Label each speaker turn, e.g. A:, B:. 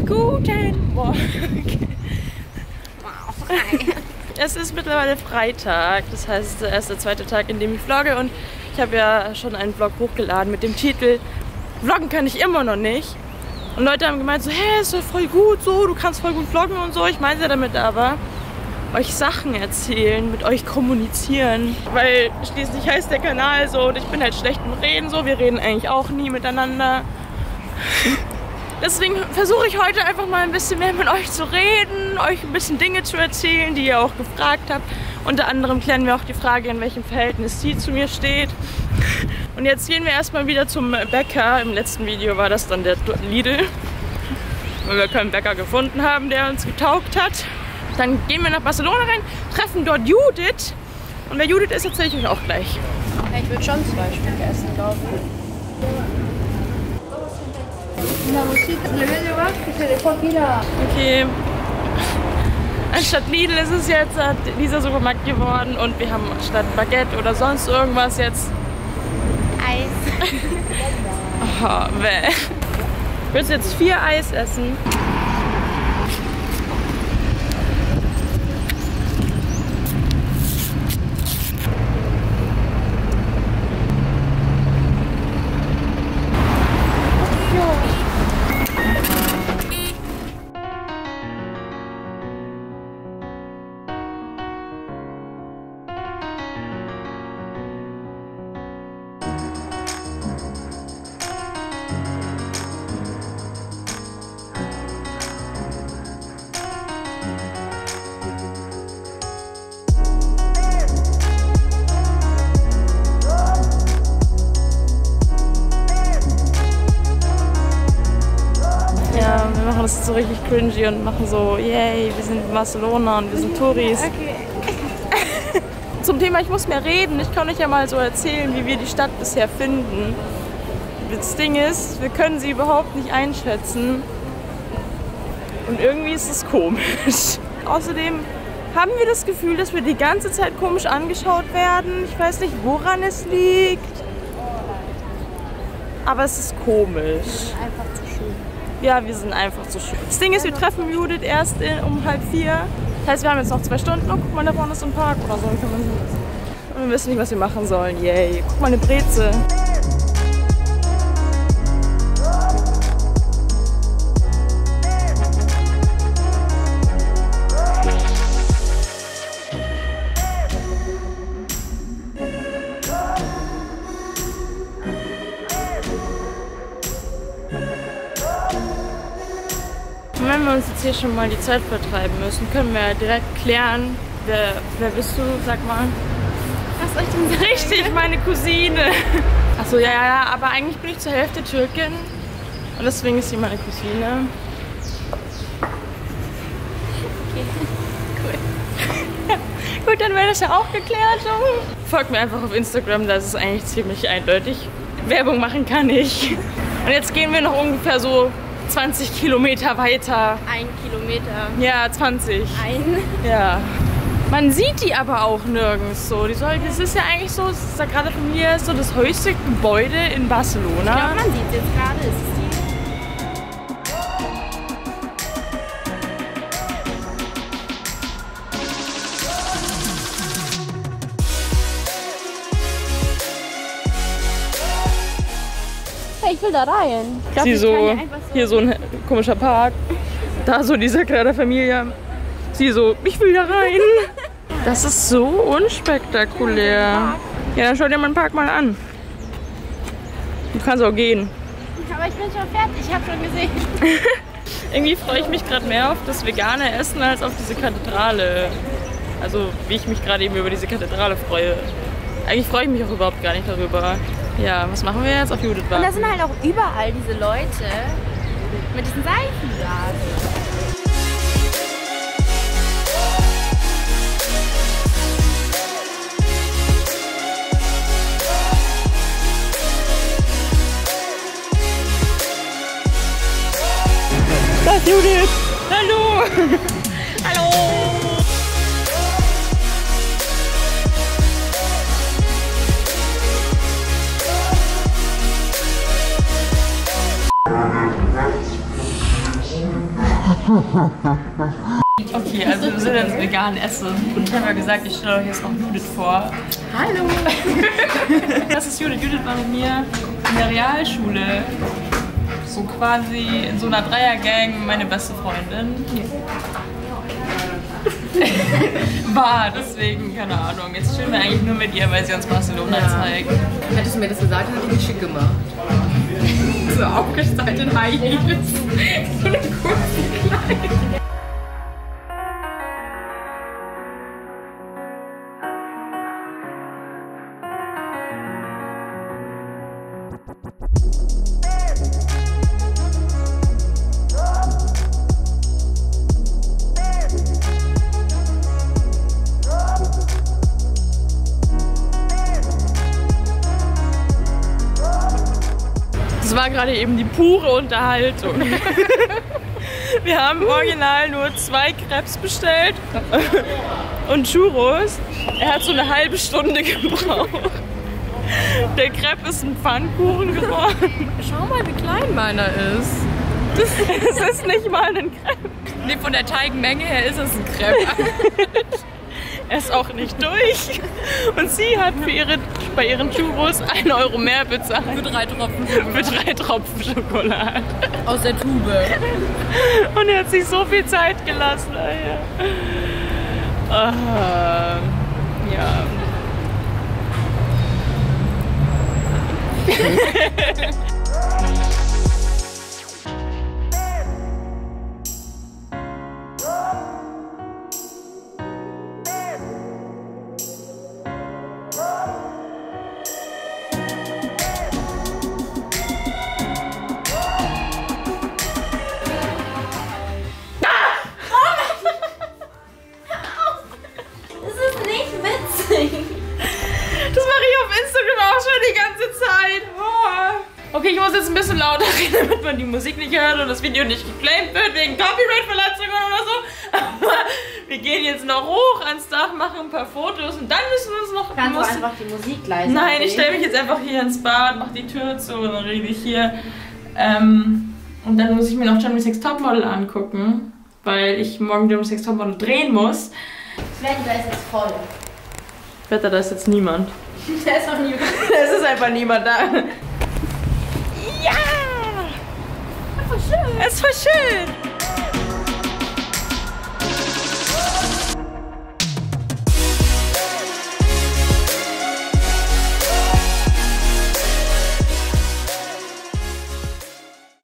A: Guten Morgen. Wow. Es ist mittlerweile Freitag, das heißt, es ist erst der zweite Tag, in dem ich vlogge und ich habe ja schon einen Vlog hochgeladen mit dem Titel Vloggen kann ich immer noch nicht. Und Leute haben gemeint so, hey, ist doch voll gut so, du kannst voll gut vloggen und so. Ich meine ja damit aber, euch Sachen erzählen, mit euch kommunizieren. Weil schließlich heißt der Kanal so und ich bin halt schlecht im Reden so, wir reden eigentlich auch nie miteinander. Deswegen versuche ich heute einfach mal ein bisschen mehr mit euch zu reden, euch ein bisschen Dinge zu erzählen, die ihr auch gefragt habt. Unter anderem klären wir auch die Frage, in welchem Verhältnis sie zu mir steht. Und jetzt gehen wir erstmal wieder zum Bäcker. Im letzten Video war das dann der Lidl, weil wir keinen Bäcker gefunden haben, der uns getaugt hat. Dann gehen wir nach Barcelona rein, treffen dort Judith. Und wer Judith ist, erzähle ich euch auch gleich.
B: Ja, ich würde schon 2 Stück essen, glaube ich.
A: Okay. Anstatt Lidl ist es jetzt dieser Supermarkt geworden und wir haben statt Baguette oder sonst irgendwas jetzt
B: Eis.
A: Oh, bäh. Ich will jetzt 4 Eis essen. Wir machen das so richtig cringy und machen so, yay, wir sind in Barcelona und wir sind Touris.
B: Okay.
A: Zum Thema, ich muss mehr reden. Ich kann euch ja mal so erzählen, wie wir die Stadt bisher finden. Das Ding ist, wir können sie überhaupt nicht einschätzen. Und irgendwie ist es komisch. Außerdem haben wir das Gefühl, dass wir die ganze Zeit komisch angeschaut werden. Ich weiß nicht, woran es liegt. Aber es ist komisch.
B: Einfach zu schön.
A: Ja, wir sind einfach zu schön. Das Ding ist, wir treffen Judith erst um 3:30. Das heißt, wir haben jetzt noch 2 Stunden. Oh, guck mal, da vorne ist ein Park oder so. Und wir wissen nicht, was wir machen sollen. Yay. Guck mal, eine Breze. Und wenn wir uns jetzt hier schon mal die Zeit vertreiben müssen, können wir direkt klären, wer bist du, sag mal.
B: Was soll ich denn sagen?
A: Richtig, meine Cousine. Achso, ja, aber eigentlich bin ich zur Hälfte Türkin und deswegen ist sie meine Cousine.
B: Okay, cool.
A: Gut, dann wäre das ja auch geklärt. Folgt mir einfach auf Instagram, da ist es eigentlich ziemlich eindeutig. Werbung machen kann ich. Und jetzt gehen wir noch ungefähr so 20 Kilometer weiter.
B: 1 Kilometer.
A: Ja, 20. Ja. Man sieht die aber auch nirgends so. Das ist ja eigentlich so, das ist ja gerade von hier so das höchste Gebäude in Barcelona.
B: Ich glaube, man sieht es jetzt gerade. Ist es die? Hey, ich will da rein. Ich glaub,
A: Sie so, hier so ein komischer Park, da so die Sagrada Familia. Sie so, ich will da rein. Das ist so unspektakulär. Ja, dann schau dir meinen Park mal an. Du kannst auch gehen.
B: Aber ich bin schon fertig, ich habe schon gesehen.
A: Irgendwie freue ich mich gerade mehr auf das vegane Essen als auf diese Kathedrale. Also wie ich mich gerade eben über diese Kathedrale freue. Eigentlich freue ich mich auch überhaupt gar nicht darüber. Ja, was machen wir jetzt? Auf Judith warten.
B: Und da sind halt auch überall diese Leute mit diesen Seifenblasen.
A: Da ist Judith! Hallo! Hallo! Okay, also wir sind jetzt vegan essen und ich habe ja gesagt, ich stelle euch jetzt noch Judith vor.
B: Hallo!
A: Das ist Judith. Judith war mit mir in der Realschule. So quasi in so einer Dreiergang meine beste Freundin. War, deswegen, keine Ahnung. Jetzt chillen wir eigentlich nur mit ihr, weil sie uns Barcelona zeigt.
B: Hättest du mir das gesagt, hätte ich mich schick gemacht. So aufgestylt in High Heels. So eine kurze Kleid.
A: Das war gerade eben die pure Unterhaltung. Wir haben original nur 2 Crepes bestellt und Churros. Er hat so eine halbe Stunde gebraucht. Der Crepe ist ein Pfannkuchen geworden.
B: Schau mal, wie klein meiner ist.
A: Das ist nicht mal ein Crepe.
B: Nee, von der Teigmenge her ist es ein Crepe.
A: Er ist auch nicht durch. Und sie hat bei ihren Churros 1 € mehr bezahlt.
B: Für 3 Tropfen Schokolade.
A: Für 3 Tropfen Schokolade.
B: Aus der Tube.
A: Und er hat sich so viel Zeit gelassen. Ja. Das mache ich auf Instagram auch schon die ganze Zeit. Oh. Okay, ich muss jetzt ein bisschen lauter reden, damit man die Musik nicht hört und das Video nicht geclaimt wird wegen Copyright-Verletzungen oder so. Aber wir gehen jetzt noch hoch ans Dach, machen ein paar Fotos und dann müssen wir uns noch...
B: Kannst du einfach die Musik leise
A: Nein, ich stelle mich jetzt einfach hier ins Bad, mache die Tür zu und dann rede ich hier. Und dann muss ich mir noch Germany's Next Topmodel angucken, weil ich morgen Germany's Next Topmodel drehen muss.
B: Sven, da ist jetzt voll.
A: Wetter, da ist jetzt niemand.
B: Da ist noch niemand.
A: Es ist einfach niemand da. Ja!
B: Voll schön.
A: Es ist voll schön.